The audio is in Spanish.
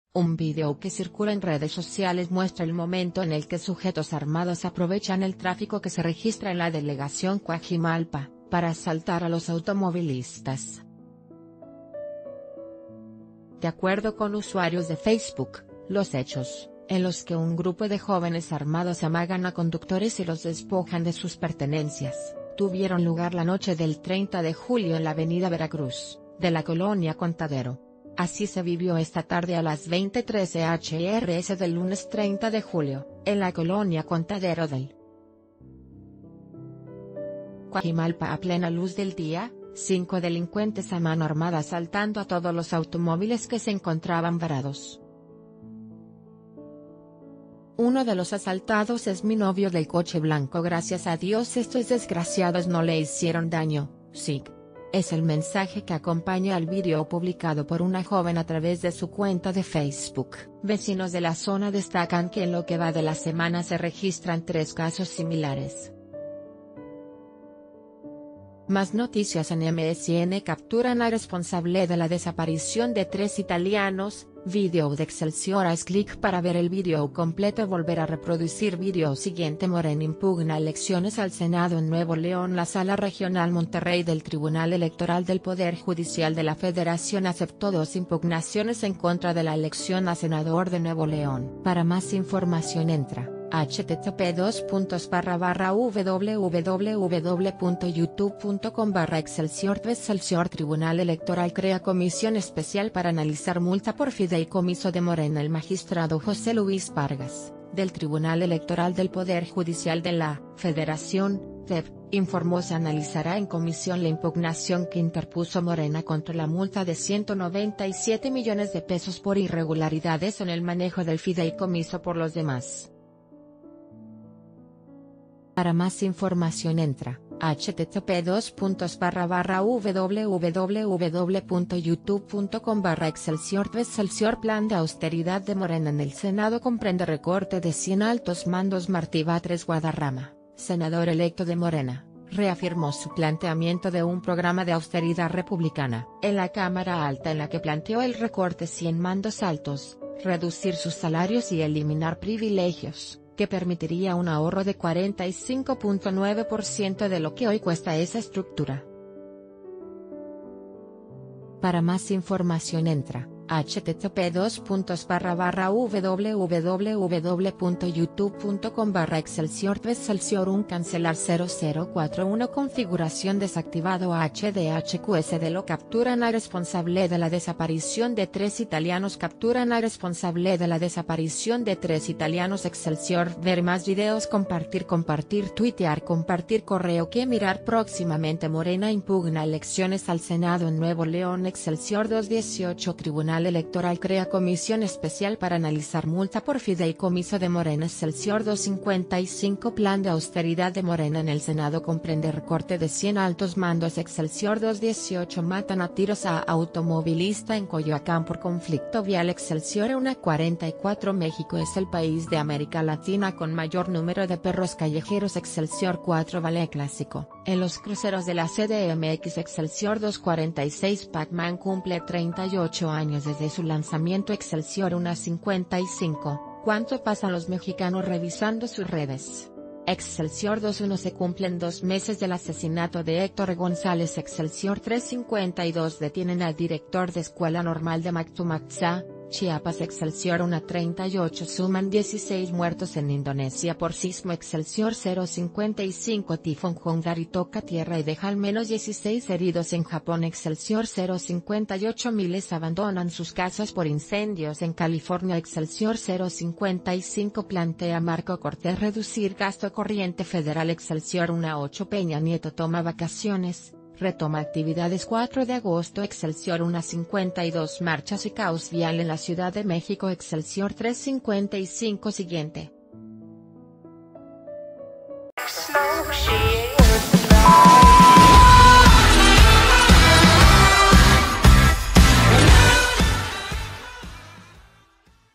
Un video que circula en redes sociales muestra el momento en el que sujetos armados aprovechan el tráfico que se registra en la delegación Coajimalpa, para asaltar a los automovilistas. De acuerdo con usuarios de Facebook, los hechos, en los que un grupo de jóvenes armados amagan a conductores y los despojan de sus pertenencias, tuvieron lugar la noche del 30 de julio en la avenida Veracruz, de la colonia Contadero. Así se vivió esta tarde a las 20:13 HRS del lunes 30 de julio, en la colonia Contadero del Coajimalpa. A plena luz del día, 5 delincuentes a mano armada asaltando a todos los automóviles que se encontraban varados. Uno de los asaltados es mi novio del coche blanco. Gracias a Dios estos desgraciados no le hicieron daño, sí. Es el mensaje que acompaña al vídeo publicado por una joven a través de su cuenta de Facebook. Vecinos de la zona destacan que en lo que va de la semana se registran 3 casos similares. Más noticias en MSN. Capturan al responsable de la desaparición de 3 italianos. Video de Excelsior. Haz clic para ver el video completo. Volver a reproducir video siguiente. Morena impugna elecciones al Senado en Nuevo León. La Sala Regional Monterrey del Tribunal Electoral del Poder Judicial de la Federación aceptó 2 impugnaciones en contra de la elección a senador de Nuevo León. Para más información entra http://www.youtube.com/Excelsior. Excelsior. Tribunal Electoral crea comisión especial para analizar multa por fideicomiso de Morena. El magistrado José Luis Vargas, del Tribunal Electoral del Poder Judicial de la Federación, TEP, informó se analizará en comisión la impugnación que interpuso Morena contra la multa de 197 millones de pesos por irregularidades en el manejo del fideicomiso por los demás. Para más información entra http://www.youtube.com/Excelsior. Excelsior. Plan de austeridad de Morena en el Senado comprende recorte de 100 altos mandos. Martí Batres Guadarrama, senador electo de Morena, reafirmó su planteamiento de un programa de austeridad republicana en la Cámara Alta, en la que planteó el recorte 100 mandos altos, reducir sus salarios y eliminar privilegios, que permitiría un ahorro de 45.9% de lo que hoy cuesta esa estructura. Para más información entra http://www.youtube.com/Excelsior. Excelsior. Un cancelar 0041 configuración desactivado. HDHQS lo capturan al responsable de la desaparición de 3 italianos. Capturan al responsable de la desaparición de 3 italianos. Excelsior. Ver más videos. Compartir, tuitear, compartir, correo que mirar próximamente. Morena impugna elecciones al Senado en Nuevo León. Excelsior. 218. Tribunal Electoral crea comisión especial para analizar multa por fideicomiso de Morena. Excelsior. 255. Plan de austeridad de Morena en el Senado comprende recorte de 100 altos mandos. Excelsior. 218. Matan a tiros a automovilista en Coyoacán por conflicto vial. Excelsior. 1:44. México es el país de América Latina con mayor número de perros callejeros. Excelsior. 4. Ballet clásico en los cruceros de la CDMX. Excelsior. 246. Pac-Man cumple 38 años desde su lanzamiento. Excelsior. 1:55, ¿cuánto pasan los mexicanos revisando sus redes? Excelsior. 2:1 se cumplen 2 meses del asesinato de Héctor González. Excelsior. 3:52 detienen al director de Escuela Normal de Mactumaxá, Chiapas. Excelsior. 1:38 suman 16 muertos en Indonesia por sismo. Excelsior. 0:55 tifón Hongari toca tierra y deja al menos 16 heridos en Japón. Excelsior. 0:58 miles abandonan sus casas por incendios en California. Excelsior. 0:55 plantea Marco Cortés reducir gasto corriente federal. Excelsior. 1:08 Peña Nieto toma vacaciones, retoma actividades. 4 de agosto. Excelsior. 1:52 marchas y caos vial en la Ciudad de México. Excelsior. 3:55 siguiente.